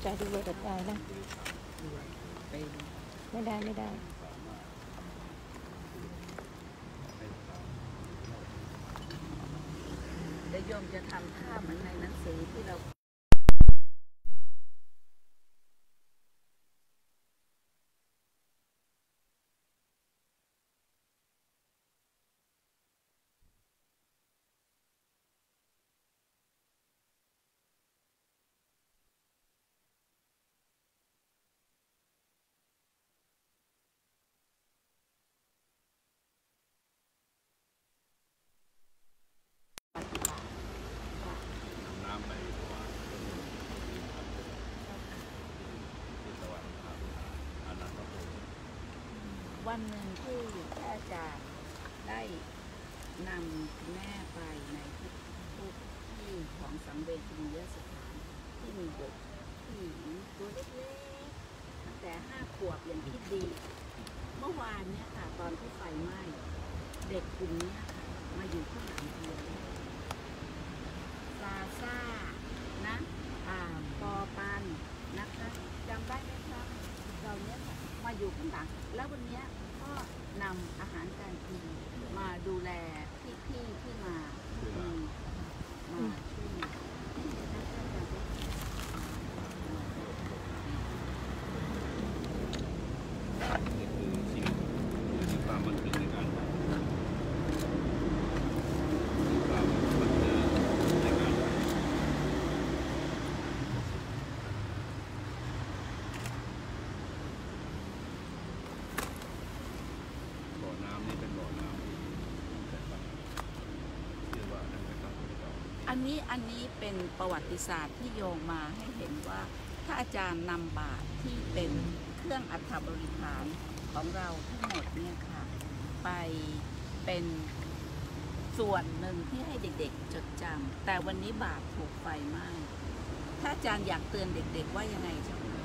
จ่ายดูเบอร์จ่ายนะไม่ได้เดี๋ยวโยมจะทำท่าเหมือนในหนังสือที่เราวันหนึ่งที่อาจารย์ได้นำคุณแม่ไปในทุกที่ของสังเวชนียสถานที่มีเด็กที่ตัวเล็กๆตั้งแต่5 ขวบอย่างที่ดีเมื่อวานเนี่ยค่ะตอนที่ไฟไหม้เด็กกลุ่มนี้ค่ะมาอยู่ข้างหลังเรือซาซ่านะปอปันนะคะจำได้ไหมครับเราเนี้ยค่ะมาอยู่ข้างหลังแล้ววันนี้ก็นำอาหารการกินมาดูแลพี่ที่มาช่วยอันนี้เป็นประวัติศาสตร์ที่โยงมาให้เห็นว่าถ้าอาจารย์นำบาตรที่เป็นเครื่องอัฐบริขารของเราทั้งหมดเนี่ยค่ะไปเป็นส่วนหนึ่งที่ให้เด็กๆจดจำแต่วันนี้บาตรถูกไฟไหม้ถ้าอาจารย์อยากเตือนเด็กๆว่ายังไงเจ้าค่ะ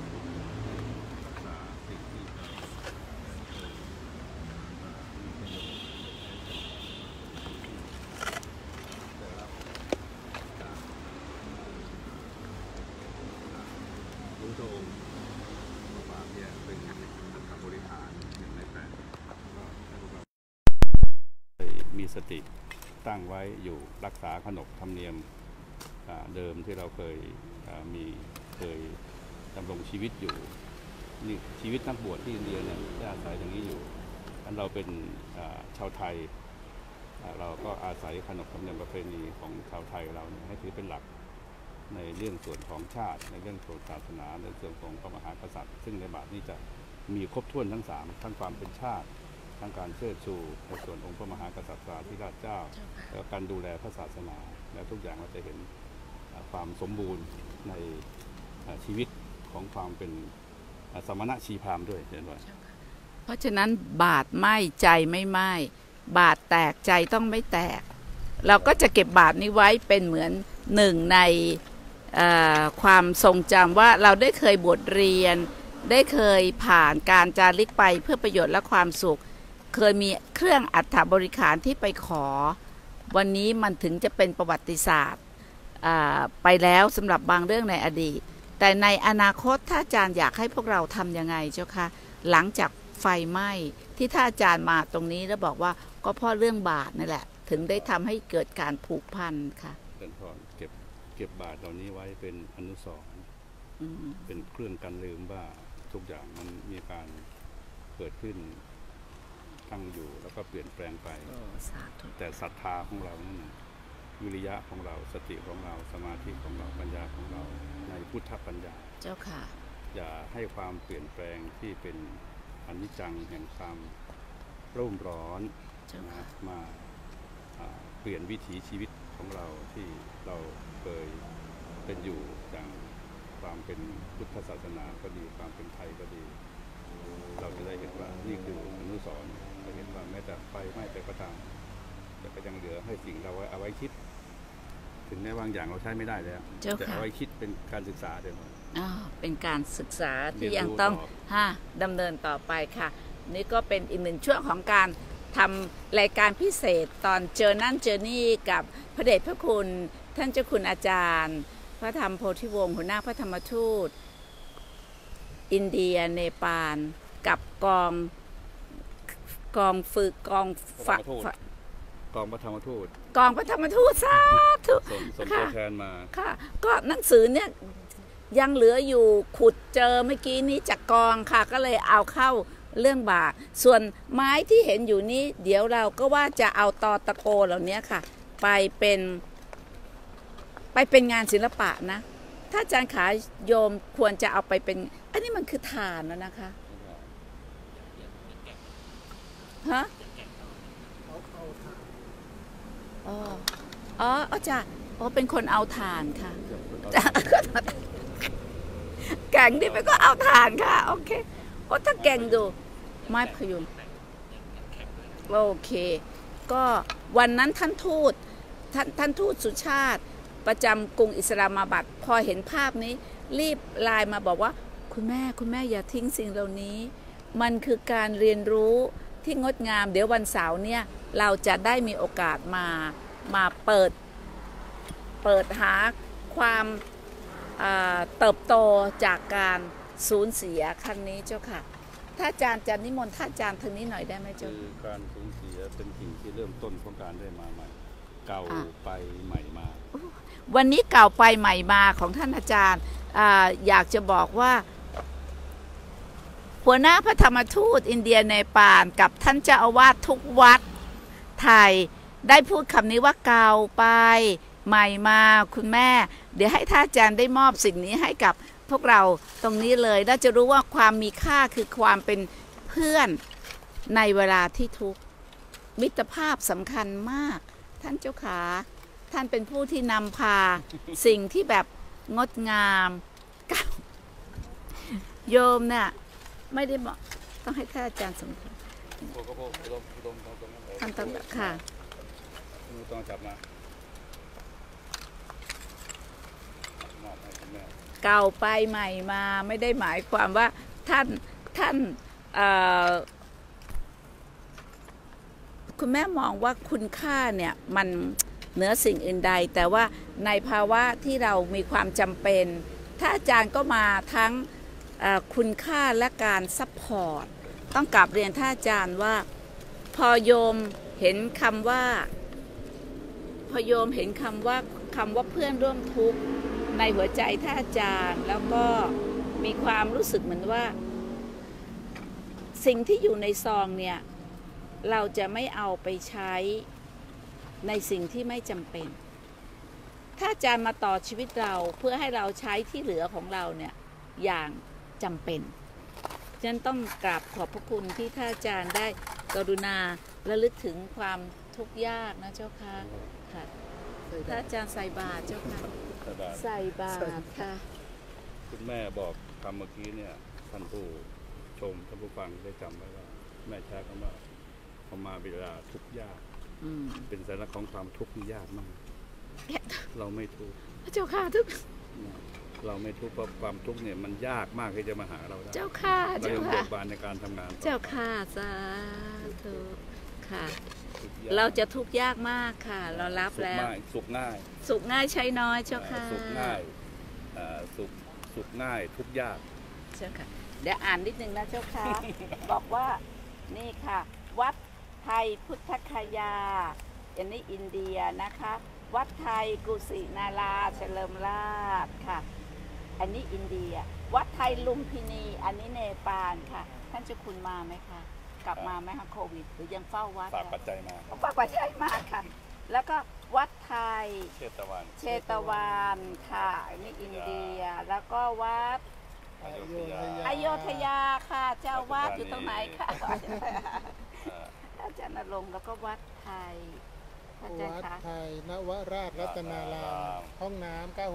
มีสติตั้งไว้อยู่รักษาขนบธรรมเนียมเดิมที่เราเคยดำรงชีวิตอยู่นี่ชีวิตนักบวชที่อินเดียเนี่ยได้อาศัยอย่างนี้อยู่เราเป็นชาวไทยเราก็อาศัยขนบธรรมเนียมประเพณีของชาวไทยเราเนี่ยให้ถือเป็นหลักในเรื่องส่วนของชาติในเรื่องส่วนศาสนาในส่วนของพระมหากษัตริย์ซึ่งในบาทนี้จะมีครบถ้วนทั้ง3ทั้งความเป็นชาติทั้งการเชิดชูในส่วนองค์พระมหากษัตริย์ที่ราชเจ้าและการดูแลพระศาสนาและทุกอย่างเราจะเห็นความสมบูรณ์ในชีวิตของความเป็นสมณะชีพราหมณ์ด้วยเห็นไหมเพราะฉะนั้นบาตรไหม้ใจไม่ไหม้บาตรแตกใจต้องไม่แตกเราก็จะเก็บบาตรนี้ไว้เป็นเหมือนหนึ่งในความทรงจำว่าเราได้เคยบวชเรียนได้เคยผ่านการจาริกไปเพื่อประโยชน์และความสุขเคยมีเครื่องอัฐบริขารที่ไปขอวันนี้มันถึงจะเป็นประวัติศาสตร์ไปแล้วสำหรับบางเรื่องในอดีตแต่ในอนาคตถ้าอาจารย์อยากให้พวกเราทำยังไงเจ้าคะหลังจากไฟไหม้ที่ถ้าอาจารย์มาตรงนี้แล้วบอกว่าก็เพราะเรื่องบาตรนั่นแหละถึงได้ทำให้เกิดการผูกพันค่ะเป็นพอเก็บบาตรเหล่านี้ไว้เป็นอนุสรณ์เป็นเครื่องกันลืมว่าทุกอย่างมันมีการเกิดขึ้นตั้งอยู่แล้วก็เปลี่ยนแปลงไปแต่ศรัทธาของเรานั่นวิริยะของเราสติของเราสมาธิของเราปัญญาของเราในพุทธปัญญาเจ้าค่ะอย่าให้ความเปลี่ยนแปลงที่เป็นอนิจจังแห่งความรุ่มร้อนมาเปลี่ยนวิถีชีวิตของเราที่เราเคยเป็นอยู่อย่างความเป็นพุทธศาสนาก็ดีความเป็นไทยก็ดีเราจะได้เห็นว่านี่คืออนุสรณ์จะเห็นว่าแม้แต่ไฟไหม้ไปก็ตามแต่ก็ยังเหลือให้สิ่งเราเอาไว้คิดถึงแม้บางอย่างเราใช้ไม่ได้แล้วแต่เอาไว้คิดเป็นการศึกษาเดี๋ยวเป็นการศึกษาที่ยังต้องดำเนินต่อไปค่ะนี่ก็เป็นอีกหนึ่งช่วงของการทำรายการพิเศษตอนเจอนั่นเจอนี่กับพระเดชพระคุณท่านเจ้าคุณอาจารย์พระธรรมโพธิวงศ์หัวหน้าพระธรรมทูตอินเดียเนปาลกับกองฝึกกองฝักกองพระธรรมทูตสาธุส่งตัวแทนมาค่ะก็หนังสือเนี่ยยังเหลืออยู่ขุดเจอเมื่อกี้นี้จากกองค่ะก็เลยเอาเข้าเรื่องบาทส่วนไม้ที่เห็นอยู่นี้เดี๋ยวเราก็ว่าจะเอาตอตะโกเหล่านี้ค่ะไปเป็นงานศิลปะนะถ้าอาจารย์ขาโยมควรจะเอาไปเป็นอันนี้มันคือฐานแล้วนะคะฮะอ๋อจ้ะเป็นคนเอาถ่านค่ะแก่งดิไปก็เอาถ่านค่ะโอเคถ้าแก่งดูไม้พยุงโอเคก็วันนั้นท่านทูตสุชาติประจำกรุงอิสลามาบัดพอเห็นภาพนี้รีบไลน์มาบอกว่าคุณแม่อย่าทิ้งสิ่งเหล่านี้มันคือการเรียนรู้ที่งดงามเดี๋ยววันเสาร์เนี่ยเราจะได้มีโอกาสมาเปิดหาความเติบโตจากการสูญเสียครั้งนี้เจ้าค่ะถ้าอาจารย์จะนิมนต์ท่านอาจารย์ทางนี้หน่อยได้ไหมเจ้าคือการสูญเสียเป็นสิ่งที่เริ่มต้นของการได้มาใหม่เก่าไปใหม่มาวันนี้เก่าไปใหม่มาของท่านอาจารย์อยากจะบอกว่าหัวหน้าพระธรรมทูตอินเดียเนปาลกับท่านเจ้าอาวาสทุกวัดไทยได้พูดคำนี้ว่าเก่าไปใหม่มาคุณแม่เดี๋ยวให้ท่านอาจารย์ได้มอบสิ่งนี้ให้กับพวกเราตรงนี้เลยเราจะรู้ว่าความมีค่าคือความเป็นเพื่อนในเวลาที่ทุกข์มิตรภาพสำคัญมากท่านเจ้าขาท่านเป็นผู้ที่นำพาสิ่งที่แบบงดงามโยมเนี่ยไม่ได้บอกต้องให้ท่านอาจารย์สมควรท่านต้องค่ะต้องจับมาเก่าไปใหม่มาไม่ได้หมายความว่าท่านคุณแม่มองว่าคุณค่าเนี่ยมันเหนือสิ่งอื่นใดแต่ว่าในภาวะที่เรามีความจำเป็นถ้าอาจารย์ก็มาทั้งคุณค่าและการซัพพอร์ตต้องกลับเรียนท่านอาจารย์ว่าพอโยมเห็นคำว่าเพื่อนร่วมทุกข์ในหัวใจท่านอาจารย์แล้วก็มีความรู้สึกเหมือนว่าสิ่งที่อยู่ในซองเนี่ยเราจะไม่เอาไปใช้ในสิ่งที่ไม่จำเป็นถ้าอาจารย์มาต่อชีวิตเราเพื่อให้เราใช้ที่เหลือของเราเนี่ยอย่างจำเป็นฉะนั้นต้องกราบขอบพระคุณที่ท่านอาจารย์ได้กรุณาระลึกถึงความทุกข์ยากนะเจ้าค่ะค่ะท่านอาจารย์ใส่บาตรเจ้าค่ะใส่บาตรค่ะคุณแม่บอกคำเมื่อกี้เนี่ยท่านผู้ชมท่านผู้ฟังได้จำไว้ว่าแม่ใช้คำว่าพอมาเวลาทุกข์ยากเป็นสัญลักษณ์ของความทุกข์ที่ยากมากเราไม่ทุกข์เจ้าค่ะทุกเราไม่ทุกข์เพราะความทุกข์เนี่ยมันยากมากที่จะมาหาเราได้เจ้าค่ะเรายังเบิกบานในการทำงานเจ้าค่ะสาธุค่ะเราจะทุกข์ยากมากค่ะเรารับแล้วสุขง่ายใช้น้อยเจ้าค่ะสุขง่ายทุกข์ยากเจ้าค่ะเดี๋ยวอ่านนิดนึงนะเจ้าค่ะ บอกว่านี่ค่ะวัดไทยพุทธคยาอันนี้อินเดียนะคะวัดไทยกุสินาราเฉลิมราชค่ะอันนี้อินเดียวัดไทยลุมพินีอันนี้เนปาลค่ะท่านเจ้าคุณมาไหมคะกลับมาไหมคะโควิดหรือยังเฝ้าวัดฝากปัจจัยมาค่ะแล้วก็วัดไทยเชตวันค่ะอันนี้อินเดียแล้วก็วัดอโยธยาค่ะเจ้าวาดอยู่ตรงไหนคะอาจารย์ณรงค์แล้วก็วัดไทยนวราชรัตนารามห้องน้ำ960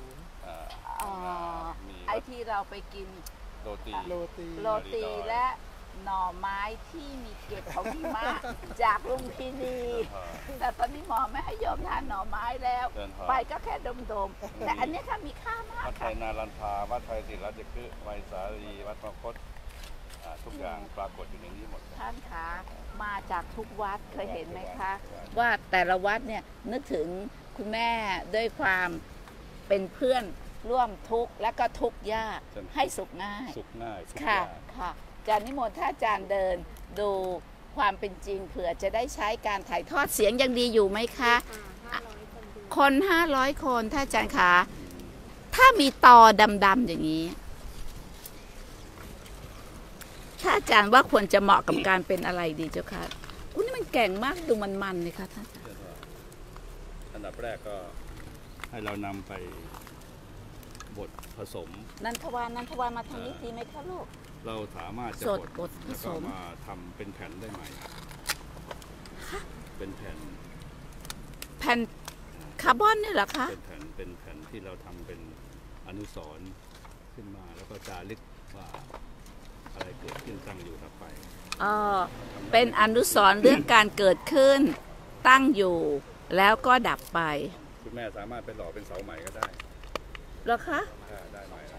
ไอที่เราไปกินโรตีและหน่อไม้ที่มีเกล็ดของหิมะจากลุมพินีแต่ตอนนี้หมอไม่ให้โยมทานหน่อไม้แล้วไปก็แค่ดมๆแต่อันนี้ถ้ามีค่ามากวัดไทยนารันทาวัดไทยศิราชคฤห์ไวสาลีวัดพระคตทุกอย่างปรากฏอยู่ในนี้หมดท่านคะมาจากทุกวัดเคยเห็นไหมคะว่าแต่ละวัดเนี่ยนึกถึงคุณแม่ด้วยความเป็นเพื่อนร่วมทุกข์และก็ทุกข์ยากใช่ไหมให้สุขง่ายสุขง่ายสุขค่ะยากค่ะอาจารย์นิมนต์ถ้าอาจารย์เดินดูความเป็นจริงเผื่อจะได้ใช้การถ่ายทอดเสียงยังดีอยู่ไหมคะ คน 500 คนถ้าอาจารย์คะถ้ามีตอดำๆอย่างนี้ ถ้าอาจารย์ว่าควรจะเหมาะกับการเป็นอะไรดีเจ้าค่ะอุ้ยนี่มันแก่งมากดูมันๆเลยค่ะท่านอันดับแรกก็ให้เรานำไปบดผสมนันทวานมาทำนี้ดีไหมคะลูกเราสามารถจะสดบดผแล้วสก็มมาทำเป็นแผ่นได้ใหม่ เป็นแผ่นแผ่นคาร์บอนนี่เหรอคะเป็นแผ่นที่เราทำเป็นอนุสรณ์ขึ้นมา แล้วก็จารึกว่าอะไรเกิดขึ้นตั้งอยู่ต่อไปเป็นอนุสรณ์เรื่องการเกิดขึ้นตั้งอยู่แล้วก็ดับไปคุณแม่สามารถไปหล่อเป็นเสาใหม่ก็ได้เหรอคะได้ไหมครับ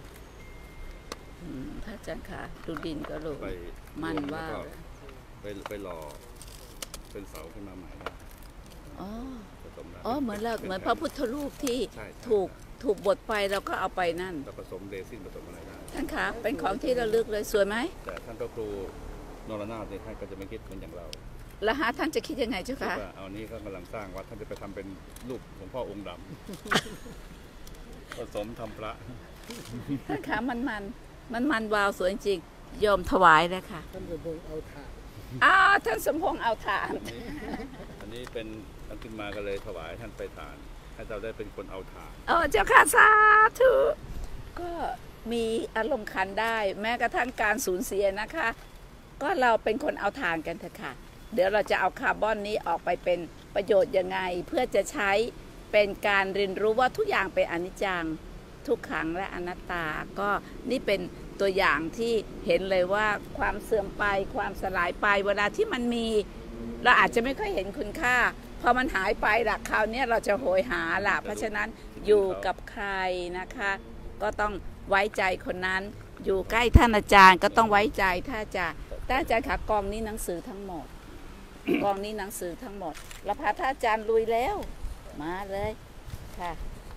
พระอาจารย์คะดูดินก็รู้ไปมันว่าแล้วก็ไปหล่อเป็นเสาขึ้นมาใหม่ได้อ๋อผสมได้อ๋อเหมือนเราเหมือนพระพุทธรูปที่ใช่ถูกบดไปเราก็เอาไปนั่นแล้วผสมเรซินผสมอะไรได้ท่านคะเป็นของที่ระลึกเลยสวยไหมแต่ท่านพระครูนรนาถเนี่ยท่านก็จะไม่คิดเหมือนอย่างเราแล้วฮะท่านจะคิดยังไงเจ้าคะว่าเอานี้ก็กำลังสร้างวัดท่านจะไปทำเป็นรูปหลวงพ่อองค์ดำ ผสมทำพระท่านคะมันวาวสวยจริงโยมถวายเลยค่ะท่านสมพงษ์เอาถ่านท่านสมพงษ์เอาฐานอันนี้เป็นท่านขึ้นมาก็เลยถวายท่านไปทาน ให้เราได้เป็นคนเอาทานเจ้าค่ะสาธุก็มีอารมณ์ขันได้ แม้กระทั่งการสูญเสียนะคะ ก็เราเป็นคนเอาทานกันเถอะค่ะ เดี๋ยวเราจะเอาคาร์บอนนี้ออกไปเป็นประโยชน์ยังไง เพื่อจะใช้เป็นการเรียนรู้ว่าทุกอย่างเป็นอนิจจังทุกขังและอนัตตา ก็นี่เป็นตัวอย่างที่เห็นเลยว่าความเสื่อมไปความสลายไปเวลาที่มันมี เราอาจจะไม่ค่อยเห็นคุณค่าพอมันหายไปล่ะคราวนี้เราจะโหยหาล่ะเพราะฉะนั้นอยู่กับใครนะคะ ก็ต้องไว้ใจคนนั้น อยู่ใกล้ท่านอาจารย์ก็ต้องไว้ใจท่านอาจารย์ค่ะกองนี้หนังสือทั้งหมด กองนี้หนังสือทั้งหมดเราพาท่านอาจารย์ลุยแล้วมาเลยค่ะ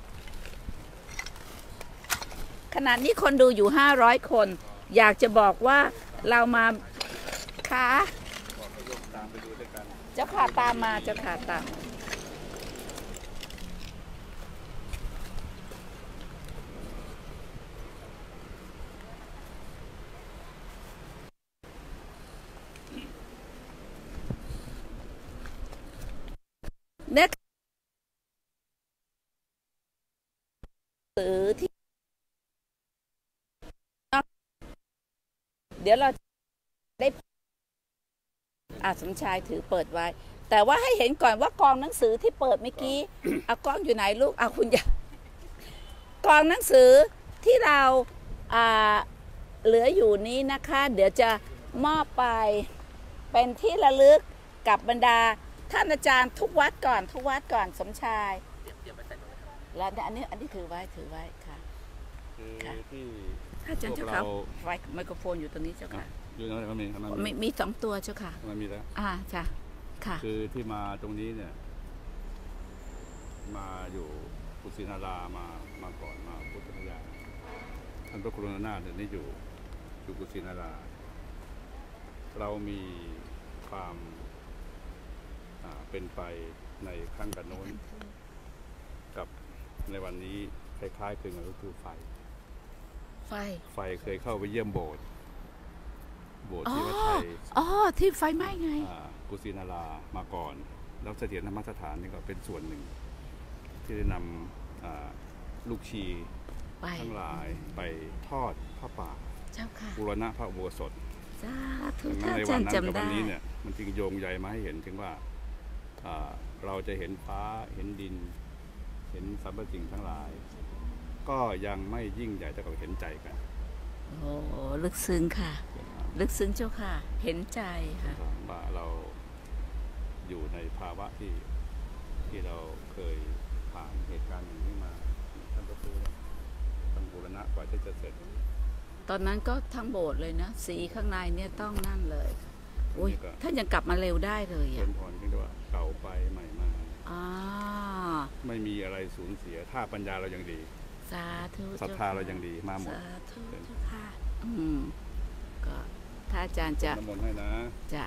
ขณะนี้คนดูอยู่500 คน อยากจะบอกว่าเรามาค่ะตามไปดูด้วยกันเจ้าค่ะตามมาเจ้าค่ะตามเน็กสือที่เดี๋ยวเราได้สมชายถือเปิดไว้ แต่ว่าให้เห็นก่อนว่ากองหนังสือที่เปิดเมื่อกี้ กล้องอยู่ไหนลูกคุณยากองหนังสือที่เราเหลืออยู่นี้นะคะ เดี๋ยวจะมอบไปเป็นที่ระลึกกับบรรดาท่านอาจารย์ทุกวัดก่อนสมชายแล้วอันนี้ถือไว้ค่ะคือที่อาจารย์เจ้าค่ะไว้ไมโครโฟนอยู่ตรงนี้เจ้าค่ะอยู่นั่นก็มีมี2 ตัวเจ้าค่ะมันมีแล้วจ้ะค่ะคือที่มาตรงนี้เนี่ยมาอยู่กุศินารามาก่อนมาพุทธคยาท่านพระครูนรนาถเนี่ยนี่อยู่กุศินารา เรามีความเป็นไปในครั้งกันโน้นกับในวันนี้คล้ายๆคลึงกันก็คือไฟเคยเข้าไปเยี่ยมโบสถ์ที่วัดไทยที่ไฟไหม้ไงกุศินารามาก่อนแล้วเสถียรธรรมสถานนี่ก็เป็นส่วนหนึ่งที่ได้นำลูกชีทั้งหลายไปทอดผ้าป่าบูรณะพระอุโบสถในวันนั้นกับวันนี้เนี่ยมันจึงโยงใยมาให้เห็นถึงว่าเราจะเห็นฟ้าเห็นดินเห็นสรรพสิ่งทั้งหลายก็ยังไม่ยิ่งใหญ่เท่ากับเห็นใจกันโอ้ลึกซึ้งค่ะลึกซึ้งเจ้าค่ะเห็นใจค่ะว่าเราอยู่ในภาวะที่เราเคยผ่านเหตุการณ์อย่างนี้มาท่านพระครูท่านบูรณะกว่าที่จะเสร็จตอนนั้นก็ทั้งโบสถ์เลยนะสีข้างในเนี่ยต้องนั่นเลยอุ้ยท่านยังกลับมาเร็วได้เลยอ่ะเป็นพรที่ว่าเก่าไปใหม่มาไม่มีอะไรสูญเสียถ้าปัญญาเรายังดีสาธุศรัทธาเรายังดีมาหมดสาธุเจ้าค่ะก็ถ้าอาจารย์จะน้ำมนต์ให้นะจะ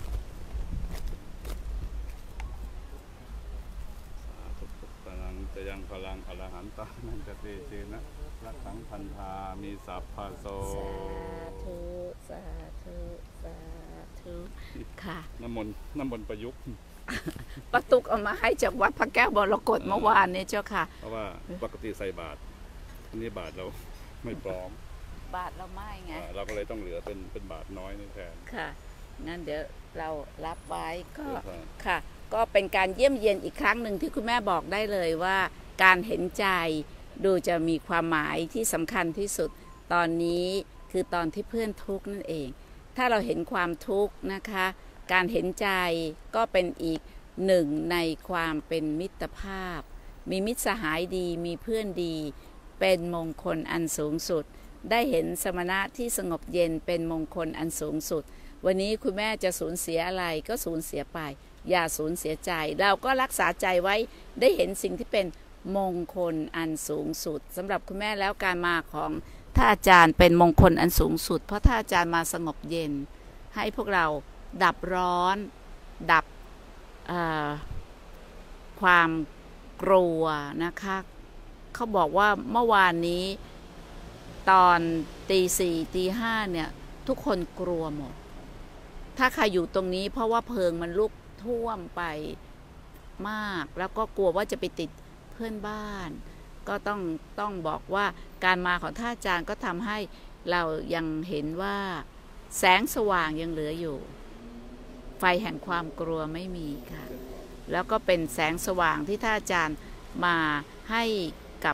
พลังจะยังพลังอรหันตานันจะเตเจนะรักขังพันธามีสัพพะโสสาธุสาธุสาธุค่ะน้ำมนต์ประยุกต์ประตุกเอามาให้จากวัดพระแก้วบรกตเมื่อวานนี้เจ้าค่ะเพราะว่าปกติใส่บาตรอันนี้บาตรเราไม่พร้อมบาทเราไม่ไงเราก็เลยต้องเหลือเป็นบาตรน้อยนี่แทนค่ะงั้นเดี๋ยวเรารับไว้ก็เดี๋ยวค่ะค่ะ ก็เป็นการเยี่ยมเยียนอีกครั้งหนึ่งที่คุณแม่บอกได้เลยว่าการเห็นใจดูจะมีความหมายที่สำคัญที่สุดตอนนี้คือตอนที่เพื่อนทุกข์นั่นเอง ถ้าเราเห็นความทุกข์นะคะ การเห็นใจก็เป็นอีกหนึ่งในความเป็นมิตรภาพ มีมิตรสหายดีมีเพื่อนดี เป็นมงคลอันสูงสุด ได้เห็นสมณะที่สงบเย็นเป็นมงคลอันสูงสุด วันนี้คุณแม่จะสูญเสียอะไรก็สูญเสียไปอย่าสูญเสียใจเราก็รักษาใจไว้ได้เห็นสิ่งที่เป็นมงคลอันสูงสุดสำหรับคุณแม่แล้วการมาของท่านอาจารย์เป็นมงคลอันสูงสุดเพราะท่านอาจารย์มาสงบเย็นให้พวกเราดับร้อนดับความกลัวนะคะเขาบอกว่าเมื่อวานนี้ตอนตีสี่ตีห้าเนี่ยทุกคนกลัวหมดถ้าใครอยู่ตรงนี้เพราะว่าเพลิงมันลุกท่วมไปมากแล้วก็กลัวว่าจะไปติดเพื่อนบ้านก็ต้องบอกว่าการมาของท่านอาจารย์ก็ทำให้เรายังเห็นว่าแสงสว่างยังเหลืออยู่ไฟแห่งความกลัวไม่มีค่ะแล้วก็เป็นแสงสว่างที่ท่านอาจารย์มาให้กับ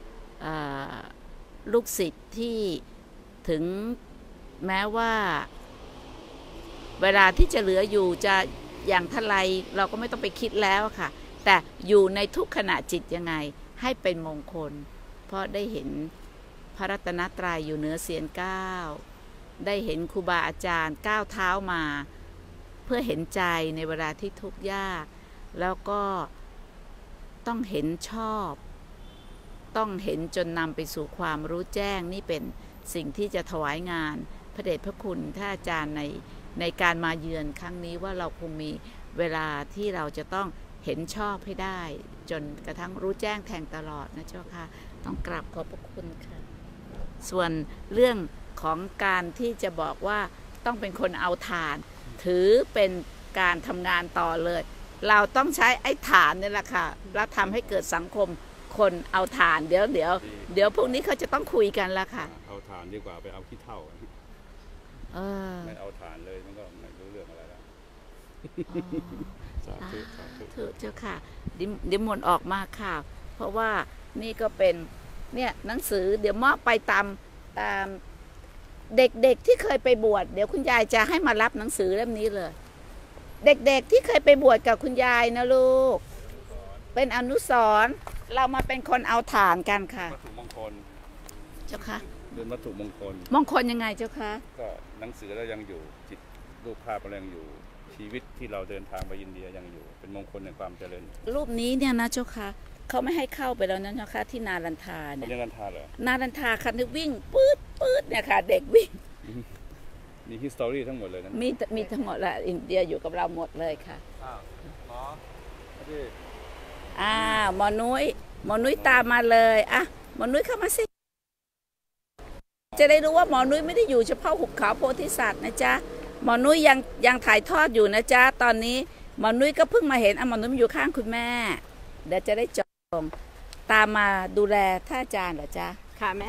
ลูกศิษย์ที่ถึงแม้ว่าเวลาที่จะเหลืออยู่จะอย่างทลายเราก็ไม่ต้องไปคิดแล้วค่ะแต่อยู่ในทุกขณะจิตยังไงให้เป็นมงคลเพราะได้เห็นพระรัตนตรัยอยู่เหนือเสียรก้าวได้เห็นครูบาอาจารย์ก้าวเท้ามาเพื่อเห็นใจในเวลาที่ทุกข์ยากแล้วก็ต้องเห็นชอบต้องเห็นจนนำไปสู่ความรู้แจ้งนี่เป็นสิ่งที่จะถวายงานพระเดชพระคุณท่านอาจารย์ในการมาเยือนครั้งนี้ว่าเราคงมีเวลาที่เราจะต้องเห็นชอบให้ได้จนกระทั่งรู้แจ้งแทงตลอดนะเจ้าค่ะต้องกราบขอบพระคุณค่ะส่วนเรื่องของการที่จะบอกว่าต้องเป็นคนเอาฐานถือเป็นการทำงานต่อเลยเราต้องใช้ไอ้ฐานนี่แหละค่ะแล้วทำให้เกิดสังคมคนเอาฐานเดี๋ยวพวกนี้เขาจะต้องคุยกันละค่ะเอาฐานดีกว่าไปเอาขี้เถ้าไม่เอาฐานเลยมันก็ไม่รู้เรื่องอะไรแล้วสาธุสาธุเจ้าค่ะดิมนต์ออกมาค่ะเพราะว่านี่ก็เป็นเนี่ยหนังสือเดี๋ยวมอบไปตามเด็กๆที่เคยไปบวชเดี๋ยวคุณยายจะให้มารับหนังสือเล่มนี้เลยเด็กๆที่เคยไปบวชกับคุณยายนะลูกเป็นอนุสรณ์เรามาเป็นคนเอาฐานกันค่ะวัตถุมงคลเจ้าค่ะเป็นวัตถุมงคลมงคลยังไงเจ้าค่ะก็หนังสือเรายังอยู่จิตรูปภาพเรายังอยู่ชีวิตที่เราเดินทางไปอินเดียยังอยู่เป็นมงคลในความเจริญรูปนี้เนี่ยนะเจ้าค่ะเขาไม่ให้เข้าไปแล้วนะเจ้าค่ะที่นาลันทาเนี่ยนาลันทาเหรอนาลันทาค่ะนึกวิ่งปื๊ดเนี่ยค่ะเด็กวิ่งมีฮิสตอรี่ทั้งหมดเลยนะมีทั้งหมดแหละอินเดียอยู่กับเราหมดเลยค่ะหมอพี่หมอนุ้ยตามมาเลยหมอนุ้ยเข้ามาสิจะได้รู้ว่าหมอนุ้ยไม่ได้อยู่เฉพาะหุบเขาโพธิสัตว์นะจ๊ะหมอนุ้ยยังถ่ายทอดอยู่นะจ๊ะตอนนี้หมอนุ้ยก็เพิ่งมาเห็นหมอนุ้ยอยู่ข้างคุณแม่เดี๋ยวจะได้จองตามมาดูแลท่านอาจารย์เหรอจ๊ะค่ะแม่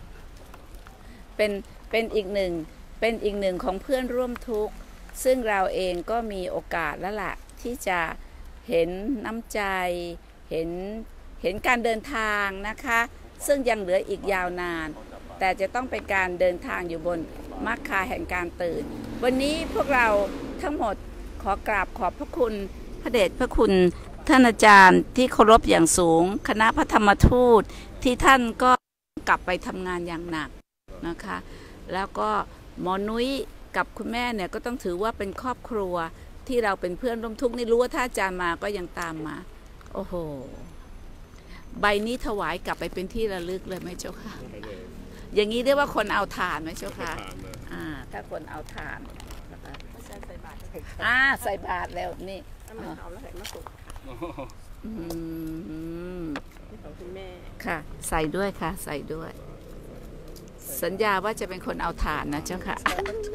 เป็นอีกหนึ่งของเพื่อนร่วมทุกข์ซึ่งเราเองก็มีโอกาสแล้วล่ะที่จะเห็นน้ำใจเห็นการเดินทางนะคะซึ่งยังเหลืออีกยาวนานแต่จะต้องเป็นการเดินทางอยู่บนมรรคาแห่งการตื่นวันนี้พวกเราทั้งหมดขอกราบขอบพระคุณพระเดชพระคุณท่านอาจารย์ที่เคารพอย่างสูงคณะพระธรรมทูตที่ท่านก็กลับไปทำงานอย่างหนักนะคะแล้วก็หมอนุ้ยกับคุณแม่เนี่ยก็ต้องถือว่าเป็นครอบครัวที่เราเป็นเพื่อนร่วมทุกข์นี่รู้ว่าท่านอาจารย์มาก็ยังตามมาโอ้โหใบนี้ถวายกลับไปเป็นที่ระลึกเลยไหมเจ้าค่ะไปเลยอย่างนี้เรียกว่าคนเอาทานไหมเจ้าค่ะทานเลยถ้าคนเอาทานนะคะใส่บาตรใส่บาตรแล้วนี่น้ำมันหอมแล้วใส่มะกรูดอืมนี่ของคุณแม่ค่ะ ใส่ด้วยค่ะ ใส่ด้วย สัญญาว่าจะเป็นคนเอาทานนะเจ้าค่ะ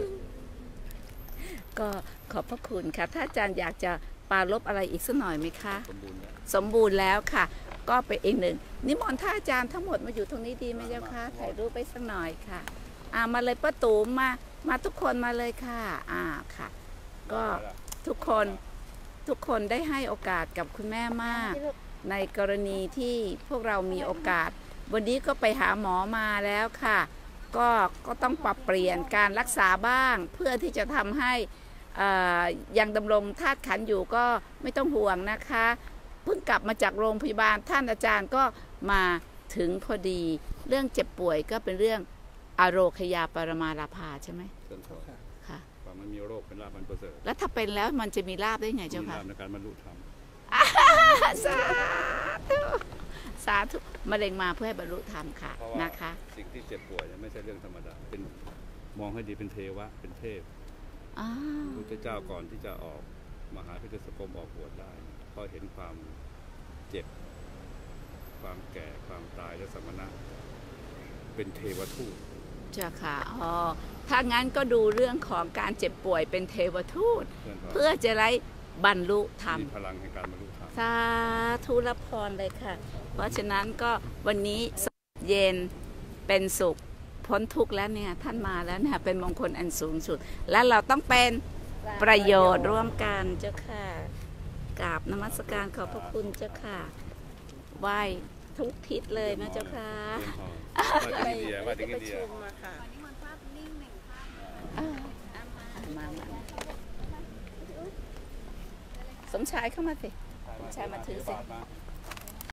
ก็ขอบพระคุณค่ะ ถ้าอาจารย์อยากจะปรารภอะไรอีกสักหน่อยไหมคะสมบูรณ์แล้วสมบูรณ์แล้วค่ะ ก็เป็นอีกหนึ่งนิมนต์ท่านอาจารย์ทั้งหมดมาอยู่ตรงนี้ดีไหมเจ้าคะถ่ายรูปไปสักหน่อยค่ะมาเลยป้าตูมมาทุกคนมาเลยค่ะค่ะ ก็ทุกคนได้ให้โอกาสกับคุณแม่มาก ในกรณีที่พวกเรามีโอกาส วันนี้ก็ไปหาหมอมาแล้วค่ะ ก็ต้องปรับเปลี่ยนการรักษาบ้าง เพื่อที่จะทำให้ยังดำรงธาตุขันธ์อยู่ก็ไม่ต้องห่วงนะคะเพิ่งกลับมาจากโรงพยาบาลท่านอาจารย์ก็มาถึงพอดี เรื่องเจ็บป่วยก็เป็นเรื่องอโรคยาปรมาลาภาใช่ไหมเชิญขอค่ะความไม่มีโรคเป็นลาภอันประเสริฐแล้วถ้าเป็นแล้วมันจะมีลาบได้ไงมีเจ้าค่ะลาภในการบรรลุธรรมสาธุสาธุมะเร็งมาเพื่อให้บรรลุธรรมค่ะเพราะว่านะคะสิ่งที่เจ็บป่วยเนี่ยไม่ใช่เรื่องธรรมดาเป็นมองให้ดีเป็นเทวะเป็นเทพอ้าวพระพุทธเจ้าก่อนที่จะออกมหาพิทศกรมออกบวชได้เพราะเห็นความเจ็บ ความแก่ความตายและสมณะเป็นเทวทูตเจ้าค่ะถ้างั้นก็ดูเรื่องของการเจ็บป่วยเป็นเทวทูต เพื่อจะได้บรรลุธรรมมีพลังในการบรรลุธรรมสาธุรับพรเลยค่ะ เพราะฉะนั้นก็วันนี้เย็นเป็นสุขพ้นทุกข์แล้วเนี่ยท่านมาแล้วเนี่ยเป็นมงคลอันสูงสุด และเราต้องเป็นประโยชน์ร่วมกันเจ้าค่ะกราบนมัสการขอบพระคุณเจ้าค่ะไหว้ทุกทิศเลยนะเจ้าค่ะว่าถึงอินเดียว่าถึงอินเดียประชุมมาค่ะมาสมชายเข้ามาสิสมชายมาถือสิมา